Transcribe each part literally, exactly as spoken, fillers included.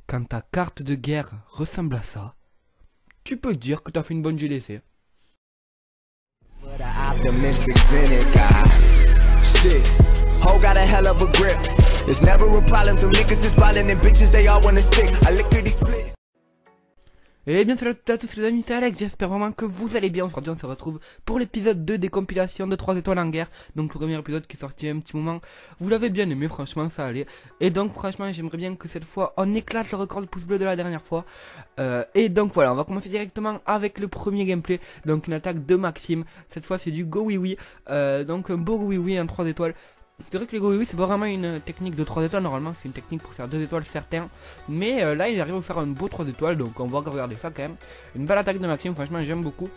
quand ta carte de guerre ressemble à ça, tu peux dire que tu as fait une bonne G D C. Et bien salut à tous les amis, c'est Alex, j'espère vraiment que vous allez bien. Aujourd'hui on se retrouve pour l'épisode deux des compilations de trois étoiles en guerre. Donc le premier épisode qui est sorti il y a un petit moment, vous l'avez bien aimé, franchement ça allait. Et donc franchement j'aimerais bien que cette fois on éclate le record de pouces bleus de la dernière fois. euh, Et donc voilà, on va commencer directement avec le premier gameplay. Donc une attaque de Maxime, cette fois c'est du Go Oui Oui, euh, donc un beau Oui Oui en trois étoiles. C'est vrai que les Go Oui Oui c'est pas vraiment une technique de trois étoiles, normalement c'est une technique pour faire deux étoiles certains. Mais euh, là il arrive à faire un beau trois étoiles, donc on va regarder ça quand même. Une belle attaque de Maxime, franchement j'aime beaucoup.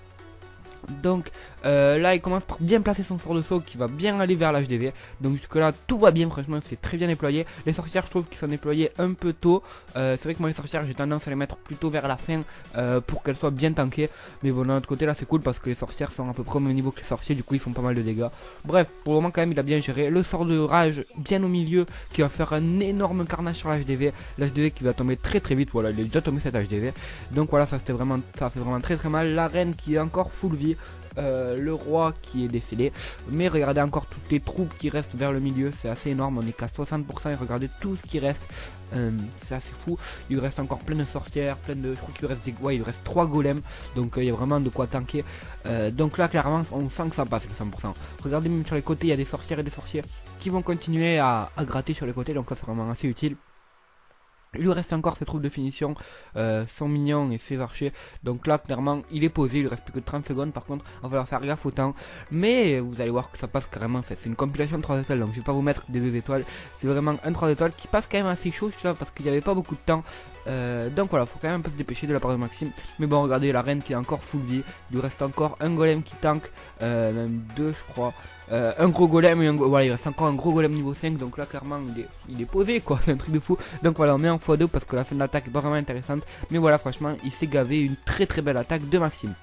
Donc euh, là il commence par bien placer son sort de saut qui va bien aller vers l'H D V. Donc jusque là tout va bien, franchement c'est très bien déployé. Les sorcières je trouve qu'ils sont déployés un peu tôt. euh, C'est vrai que moi les sorcières j'ai tendance à les mettre plutôt vers la fin euh, pour qu'elles soient bien tankées. Mais bon d'un autre côté là c'est cool parce que les sorcières sont à peu près au même niveau que les sorciers. Du coup ils font pas mal de dégâts. Bref pour le moment quand même il a bien géré. Le sort de rage bien au milieu qui va faire un énorme carnage sur l'H D V. L'H D V qui va tomber très très vite. Voilà il est déjà tombé cet H D V. Donc voilà ça c'était vraiment, ça fait vraiment très très mal. La reine qui est encore full vie. Euh, le roi qui est décédé. Mais regardez encore toutes les troupes qui restent vers le milieu, c'est assez énorme, on est qu'à soixante pour cent et regardez tout ce qui reste. euh, C'est assez fou, il reste encore plein de sorcières, plein de... Je crois qu'il reste des... ouais, il reste trois golems. Donc euh, il y a vraiment de quoi tanker. euh, Donc là clairement on sent que ça passe les cent pour cent. Regardez même sur les côtés il y a des sorcières et des sorciers qui vont continuer à, à gratter sur les côtés. Donc ça c'est vraiment assez utile. Il lui reste encore ses troupes de finition, euh, son mignon et ses archers. Donc là clairement il est posé, il lui reste plus que trente secondes. Par contre on va leur faire gaffe au temps. Mais vous allez voir que ça passe carrément en fait. C'est une compilation de trois étoiles, donc je vais pas vous mettre des deux étoiles. C'est vraiment un trois étoiles qui passe quand même assez chaud celui-là parce qu'il n'y avait pas beaucoup de temps. euh, Donc voilà, faut quand même un peu se dépêcher de la part de Maxime. Mais bon regardez la reine qui est encore full vie. Il lui reste encore un golem qui tank, euh, même deux je crois. Euh, un gros golem et un go voilà il reste encore un gros golem niveau cinq. Donc là clairement il est, il est posé quoi, c'est un truc de fou. Donc voilà on met en fois deux parce que la fin de l'attaque est pas vraiment intéressante. Mais voilà franchement il s'est gavé, une très très belle attaque de Maxime.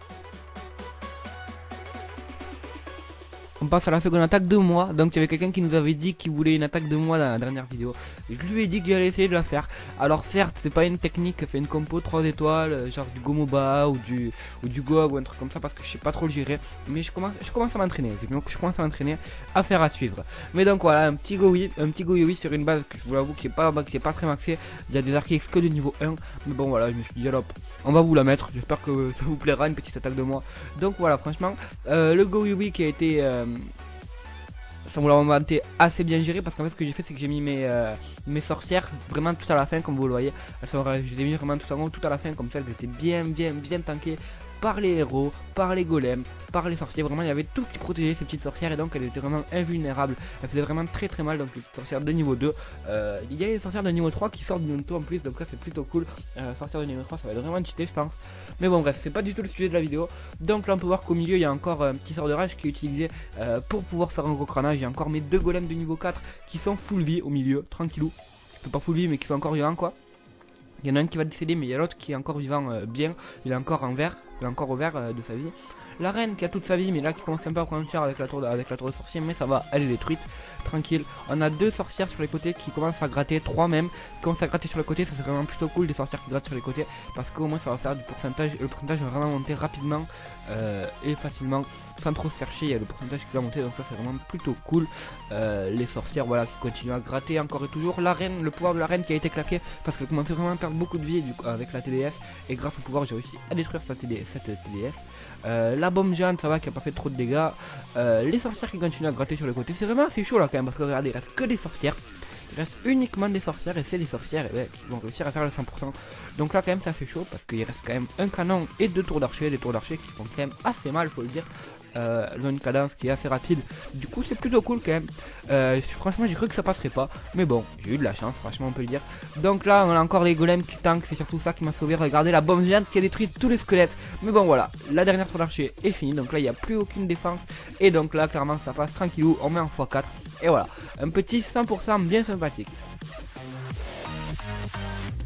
On passe à la seconde attaque de moi. Donc il y avait quelqu'un qui nous avait dit qu'il voulait une attaque de moi dans la dernière vidéo. Je lui ai dit que j'allais essayer de la faire. Alors certes c'est pas une technique, fait une compo trois étoiles, genre du Gomoba ou du ou du Gog ou un truc comme ça parce que je sais pas trop le gérer. Mais je commence, je commence à m'entraîner. Donc je commence à m'entraîner à faire à suivre. Mais donc voilà un petit Go Oui, un petit Go Oui sur une base que je vous l'avoue qui est pas qui est pas très maxé. Il y a des archers que de niveau un. Mais bon voilà je me suis dit hop, on va vous la mettre. J'espère que ça vous plaira une petite attaque de moi. Donc voilà franchement euh, le Go Oui qui a été euh, ça vous l'a été assez bien géré parce qu'en fait ce que j'ai fait c'est que j'ai mis mes, euh, mes sorcières vraiment tout à la fin comme vous le voyez. Elles sont, je les ai mis vraiment tout en haut, tout à la fin comme ça elles étaient bien bien bien tankées par les héros, par les golems, par les sorciers. Vraiment il y avait tout qui protégeait ces petites sorcières et donc elles étaient vraiment invulnérables. Elles faisaient vraiment très très mal donc les sorcières de niveau deux. euh, Il y a les sorcières de niveau trois qui sortent bientôt en plus donc ça c'est plutôt cool. euh, Sorcières de niveau trois ça va être vraiment cheaté je pense. Mais bon bref c'est pas du tout le sujet de la vidéo. Donc là on peut voir qu'au milieu il y a encore un petit sort de rage qui est utilisé euh, pour pouvoir faire un gros cranage. Il y a encore mes deux golems de niveau quatre qui sont full vie au milieu, tranquillou. C'est pas full vie mais qui sont encore vivants quoi. Il y en a un qui va décéder mais il y a l'autre qui est encore vivant euh, bien. Il est encore en vert, il est encore au vert euh, de sa vie. La reine qui a toute sa vie mais là qui commence un peu à prendre cher avec la tour de, avec la tour de sorcier. Mais ça va, elle est détruite, tranquille. On a deux sorcières sur les côtés qui commencent à gratter, trois même qui commencent à gratter sur le côté. Ça c'est vraiment plutôt cool des sorcières qui grattent sur les côtés parce qu'au moins ça va faire du pourcentage. Le pourcentage va vraiment monter rapidement euh, et facilement sans trop se faire chier. Il y a le pourcentage qui va monter donc ça c'est vraiment plutôt cool. euh, Les sorcières voilà qui continuent à gratter encore et toujours. La reine, le pouvoir de la reine qui a été claqué parce qu'elle commençait vraiment à perdre beaucoup de vie du coup, avec la T D S. Et grâce au pouvoir j'ai réussi à détruire cette T D S, cette T D S. Euh, la bombe géante ça va qui a pas fait trop de dégâts. euh, Les sorcières qui continuent à gratter sur les côtés. C'est vraiment assez chaud là quand même parce que regardez il reste que des sorcières. Il reste uniquement des sorcières et c'est des sorcières et ouais, qui vont réussir à faire le cent pour cent. Donc là quand même ça fait chaud parce qu'il reste quand même un canon et deux tours d'archer. Des tours d'archer qui font quand même assez mal faut le dire. Euh, elles ont une cadence qui est assez rapide. Du coup c'est plutôt cool quand même. euh, Franchement j'ai cru que ça passerait pas. Mais bon j'ai eu de la chance franchement on peut le dire. Donc là on a encore les golems qui tankent. C'est surtout ça qui m'a sauvé. Regardez la bombe géante qui a détruit tous les squelettes. Mais bon voilà, la dernière tour d'archer est finie. Donc là il n'y a plus aucune défense. Et donc là clairement ça passe tranquillou. On met en fois quatre. Et voilà, un petit cent pour cent bien sympathique.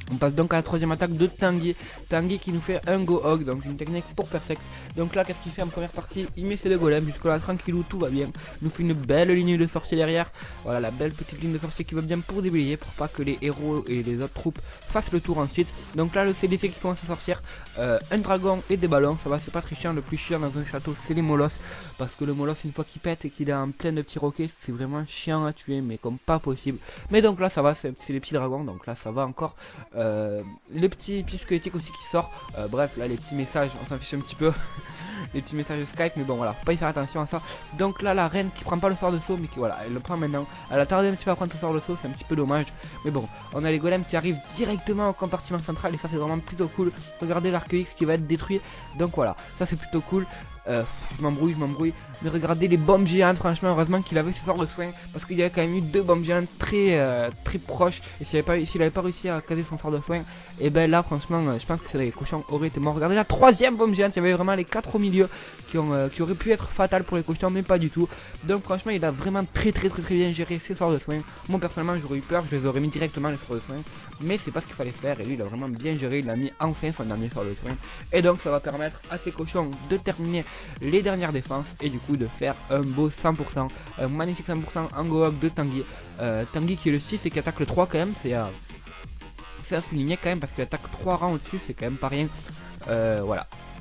On passe donc à la troisième attaque de Tanguy. Tanguy qui nous fait un Go Hog, donc une technique pour perfect. Donc là, qu'est-ce qu'il fait en première partie? Il met ses deux golems, jusque là tranquillou, tout va bien. Il nous fait une belle ligne de sortie derrière. Voilà, la belle petite ligne de sortie qui va bien pour déblayer, pour pas que les héros et les autres troupes fassent le tour ensuite. Donc là, le C D C qui commence à sortir. Euh, un dragon et des ballons, ça va, c'est pas très chiant. Le plus chiant dans un château, c'est les molosses. Parce que le molosse, une fois qu'il pète et qu'il est en plein de petits roquets, c'est vraiment chiant à tuer, mais comme pas possible. Mais donc là, ça va, c'est les petits dragons, donc là, ça va encore. Euh, les petits pièges squelettiques aussi qui sortent. Euh, bref, là, les petits messages, on s'en fiche un petit peu. Les petits messages de Skype, mais bon, voilà, faut pas y faire attention à ça. Donc là, la reine qui prend pas le sort de saut, mais qui, voilà, elle le prend maintenant. Elle a tardé un petit peu à prendre ce sort de saut, c'est un petit peu dommage. Mais bon, on a les golems qui arrivent directement au compartiment central, et ça, c'est vraiment plutôt cool. Regardez l'arc X qui va être détruit. Donc voilà, ça, c'est plutôt cool. Euh, je m'embrouille, je m'embrouille. Mais regardez les bombes géantes, franchement, heureusement qu'il avait ce sort de soin. Parce qu'il y a quand même eu deux bombes géantes très euh, très proches. Et s'il n'avait pas, pas réussi à caser son sort de soin, et ben là, franchement, euh, je pense que les cochons auraient été morts. Regardez la troisième bombe géante, il y avait vraiment les quatre au milieu qui, ont, euh, qui auraient pu être fatales pour les cochons, mais pas du tout. Donc franchement, il a vraiment très très très très bien géré ses sorts de soin. Moi personnellement, j'aurais eu peur, je les aurais mis directement les sorts de soin. Mais c'est pas ce qu'il fallait faire, et lui il a vraiment bien géré, il a mis enfin son dernier sort de soin. Et donc ça va permettre à ces cochons de terminer les dernières défenses et du coup de faire un beau cent pour cent, un magnifique cent pour cent en Go Hog de Tanguy. Euh, Tanguy qui est le six et qui attaque le trois quand même, c'est à, à souligner quand même parce qu'il attaque trois rangs au-dessus, c'est quand même pas rien. Euh, voilà.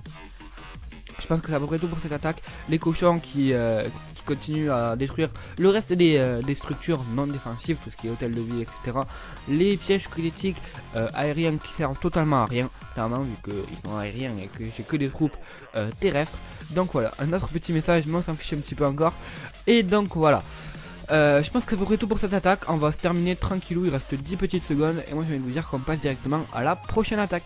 Je pense que c'est à peu près tout pour cette attaque. Les cochons qui, euh, qui continuent à détruire le reste des, euh, des structures non défensives, tout ce qui est hôtel de vie, et cetera. Les pièges squelettiques euh, aériens qui servent totalement à rien, clairement, vu qu'ils sont aériens et que j'ai que des troupes euh, terrestres. Donc voilà, un autre petit message, mais on s'en fiche un petit peu encore. Et donc voilà. Euh, je pense que c'est à peu près tout pour cette attaque. On va se terminer tranquillou, il reste dix petites secondes. Et moi je vais vous dire qu'on passe directement à la prochaine attaque.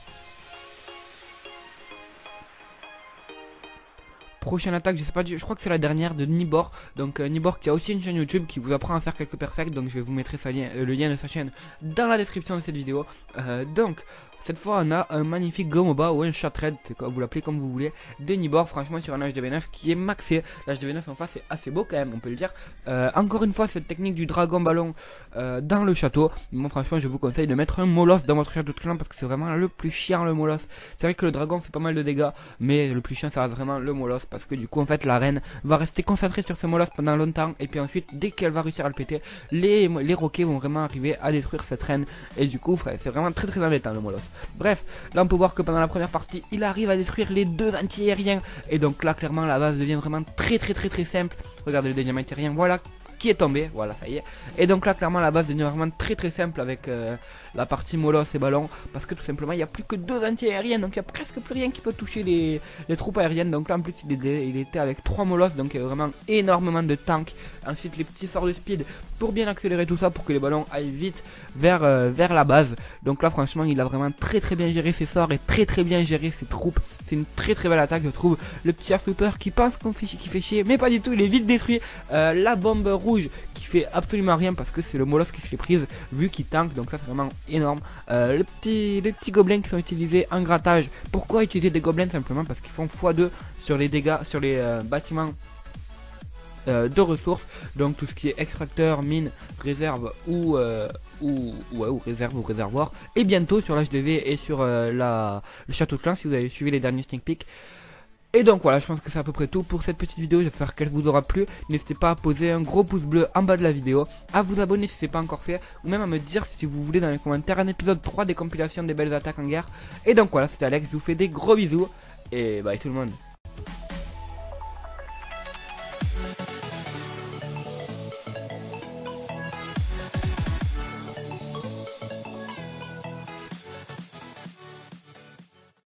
Prochaine attaque, je sais pas, je crois que c'est la dernière de Nibor. Donc euh, Nibor qui a aussi une chaîne YouTube qui vous apprend à faire quelques perfects. Donc je vais vous mettre sa lien, euh, le lien de sa chaîne dans la description de cette vidéo. Euh, donc cette fois on a un magnifique Gomoba ou un Chatred, vous l'appelez comme vous voulez, de Nibor, franchement sur un H D V neuf qui est maxé. L'H D V neuf en face est assez beau quand même, on peut le dire. Euh, encore une fois cette technique du dragon ballon euh, dans le château. Moi franchement je vous conseille de mettre un molosse dans votre château de clan parce que c'est vraiment le plus chiant le molosse. C'est vrai que le dragon fait pas mal de dégâts, mais le plus chiant ça reste vraiment le molosse parce que du coup en fait la reine va rester concentrée sur ce molosse pendant longtemps et puis ensuite dès qu'elle va réussir à le péter, les, les roquets vont vraiment arriver à détruire cette reine et du coup c'est vraiment très très embêtant le molosse. Bref, là on peut voir que pendant la première partie il arrive à détruire les deux anti-aériens et donc là clairement la base devient vraiment très très très très simple. Regardez le deuxième anti-aérien, voilà qui est tombé, voilà ça y est. Et donc là clairement la base devient vraiment très très simple avec euh, la partie molosse et ballon parce que tout simplement il n'y a plus que deux anti-aériens, donc il n'y a presque plus rien qui peut toucher les, les troupes aériennes. Donc là en plus il était, il était avec trois molosses, donc il y a vraiment énormément de tanks. Ensuite les petits sorts de speed pour bien accélérer tout ça pour que les ballons aillent vite vers, euh, vers la base. Donc là franchement il a vraiment très très bien géré ses sorts et très très bien géré ses troupes. C'est une très très belle attaque je trouve. Le petit Airflipper qui pense qu'on fait, qui fait chier mais pas du tout, il est vite détruit. euh, La bombe rouge qui fait absolument rien parce que c'est le molosse qui se fait prise vu qu'il tank, donc ça c'est vraiment énorme. euh, le petit, Les petits gobelins qui sont utilisés en grattage. Pourquoi utiliser des gobelins? Simplement parce qu'ils font fois deux sur les dégâts sur les euh, bâtiments euh, de ressources, donc tout ce qui est extracteur, mine, réserve ou euh, ou, ouais, ou réserve ou réservoir, et bientôt sur l'H D V et sur euh, la, le château de clan si vous avez suivi les derniers sneak peeks. Et donc voilà, je pense que c'est à peu près tout pour cette petite vidéo, j'espère qu'elle vous aura plu. N'hésitez pas à poser un gros pouce bleu en bas de la vidéo, à vous abonner si c'est pas encore fait, ou même à me dire si vous voulez dans les commentaires un épisode trois des compilations des belles attaques en guerre. Et donc voilà, c'était Alex, je vous fais des gros bisous, et bye tout le monde.